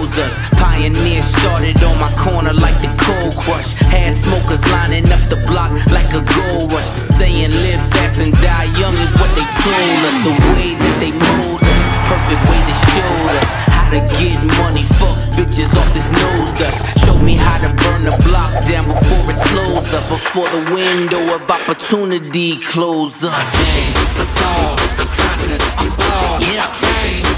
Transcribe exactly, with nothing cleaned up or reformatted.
chose us. Pioneer started on my corner like the Cold Crush. Had smokers lining up the block like a gold rush. The saying live fast and die young is what they told us. The way that they mold us, perfect way they showed us how to get money, fuck bitches off this nose dust. Showed me how to burn the block down before it slows up, before the window of opportunity closes up. I came, I saw, I conquered, I'm ball. Yeah, I came.